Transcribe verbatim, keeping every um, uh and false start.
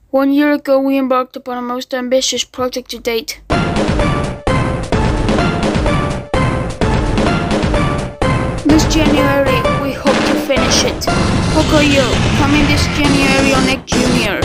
One year ago, we embarked upon a most ambitious project to date. This January, we hope to finish it. Pocoyo, coming this January on Nick Junior